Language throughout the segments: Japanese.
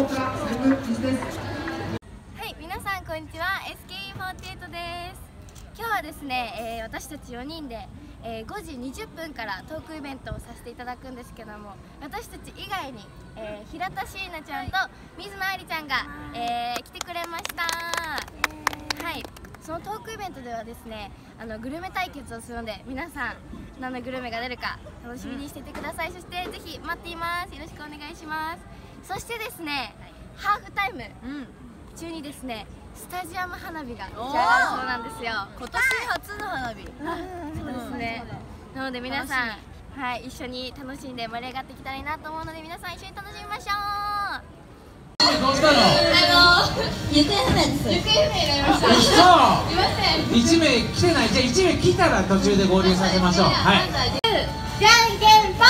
大倉専務理事です。 はい、皆さんこんにちは。 SKE48 です。今日はですね、私たち4人で、5時20分からトークイベントをさせていただくんですけども、私たち以外に、平田椎名ちゃんと水野愛理ちゃんが、来てくれました。はい、そのトークイベントではですね、グルメ対決をするので、皆さん何のグルメが出るか楽しみにしていてください。そしてぜひ待っています。よろしくお願いします。そしてですね、ハーフタイム中にですね、スタジアム花火が打ち上がるそうなんですよ。 今年初の花火。 そうですね。なので皆さん、はい、一緒に楽しんで盛り上がっていけたらいいなと思うので、皆さん一緒に楽しみましょう。 どうしたの？ 行方不明です。 行方不明になりました。 そう。 いません。 1名来てない。じゃあ1名来たら途中で合流させましょう。はい。 じゃんけんぽい。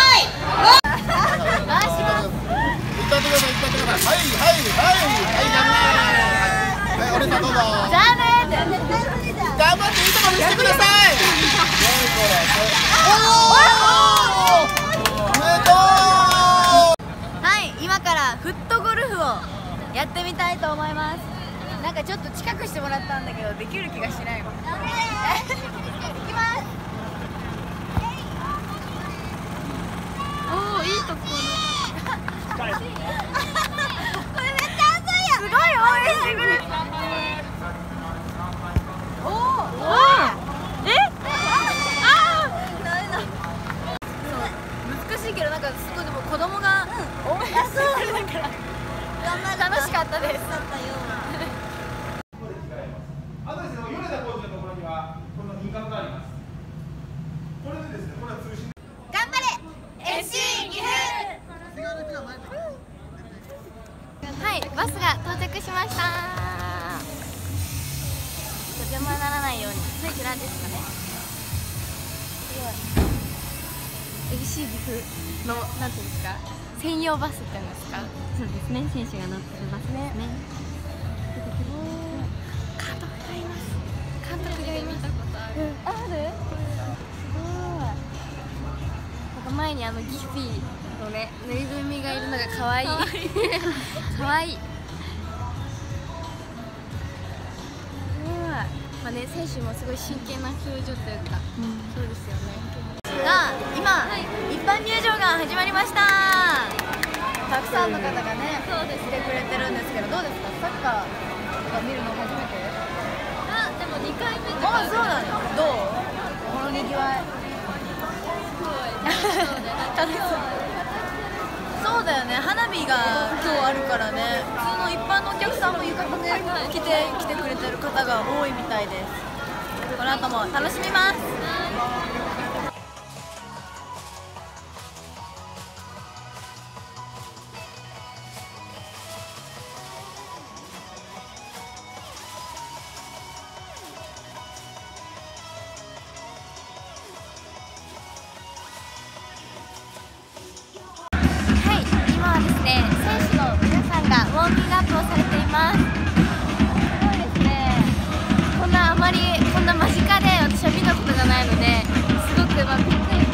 はいはいはいはい、俺さんどうぞ。 ダメで。 頑張っていいとこ見せてください。おめでとう。 はい、今からフットゴルフをやってみたいと思います。なんかちょっと近くしてもらったんだけど、できる気がしないわ。いきます。 おお、いいところ。 これめっちゃ熱いやん。すごい応援してくれる。おお。難しいけど、なんかすごい、でも子供が応援してくれるから楽しかったです。 あとですね、米田コーチのところにはこの輪郭があります。これでですね、これは通信。 頑張れ FC 岐阜。 はい、バスが到着しました。邪魔にならないように、こちらですかね。FC 岐阜の、なんていうんですか、専用バスって言うんですか。 そうですね、選手が乗ってるバスですね。 監督がいます。監督がいます。ある？すごい。なんか前にギッフィーのね、ぬいぐるみがいるのが可愛い。可愛い。まあね、選手もすごい真剣な表情というか、そうですよね。 が今、一般入場が始まりました。たくさんの方がね、来てくれてるんですけど、どうですか？サッカーが見るの初めて？ あ、でも2回目とか。 あ、そうなの。どう？このにぎわい。 すごい楽しそうで、楽しそう。 そうだよね。花火が今日あるからね。普通の一般のお客さんも浴衣で来てくれてる方が多いみたいです。この後も楽しみます。 選手の皆さんがウォーミングアップをされています。すごいですね。あまりこんな間近で私は見たことがないので、すごくびっくり